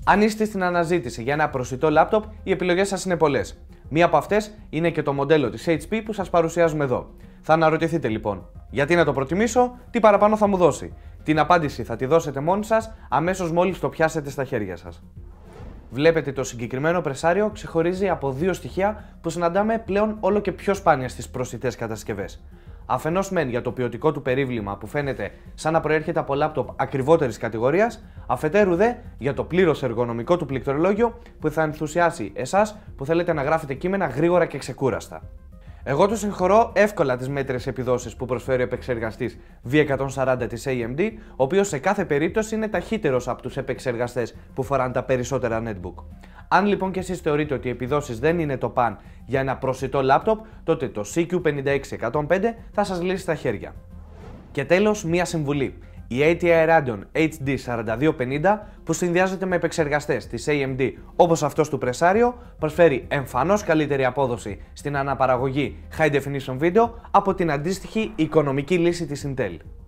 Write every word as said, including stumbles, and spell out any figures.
Αν είστε στην αναζήτηση για ένα προσιτό λάπτοπ, οι επιλογές σας είναι πολλές. Μία από αυτές είναι και το μοντέλο της έιτς πι που σας παρουσιάζουμε εδώ. Θα αναρωτηθείτε λοιπόν, γιατί να το προτιμήσω, τι παραπάνω θα μου δώσει. Την απάντηση θα τη δώσετε μόνοι σας αμέσως μόλις το πιάσετε στα χέρια σας. Βλέπετε, το συγκεκριμένο πρεσάριο ξεχωρίζει από δύο στοιχεία που συναντάμε πλέον όλο και πιο σπάνια στις προσιτές κατασκευές. Αφενός μεν για το ποιοτικό του περίβλημα που φαίνεται σαν να προέρχεται από λάπτοπ ακριβότερης κατηγορίας, αφετέρου δε για το πλήρως εργονομικό του πληκτρολόγιο που θα ενθουσιάσει εσάς που θέλετε να γράφετε κείμενα γρήγορα και ξεκούραστα. Εγώ του συγχωρώ εύκολα τις μέτριες επιδόσεις που προσφέρει ο επεξεργαστής βι εκατόν σαράντα της έι εμ ντι, ο οποίος σε κάθε περίπτωση είναι ταχύτερος από τους επεξεργαστές που φοράνε τα περισσότερα netbook. Αν λοιπόν και εσείς θεωρείτε ότι οι επιδόσεις δεν είναι το παν για ένα προσιτό λάπτοπ, τότε το σι κιου πέντε έξι εκατόν πέντε θα σας λύσει τα χέρια. Και τέλος, μία συμβουλή. Η έι τι άι Radeon έιτς ντι σαράντα δύο πενήντα που συνδυάζεται με επεξεργαστές της έι εμ ντι όπως αυτός του πρεσάριο προσφέρει εμφανώς καλύτερη απόδοση στην αναπαραγωγή High Definition Video από την αντίστοιχη οικονομική λύση της Intel.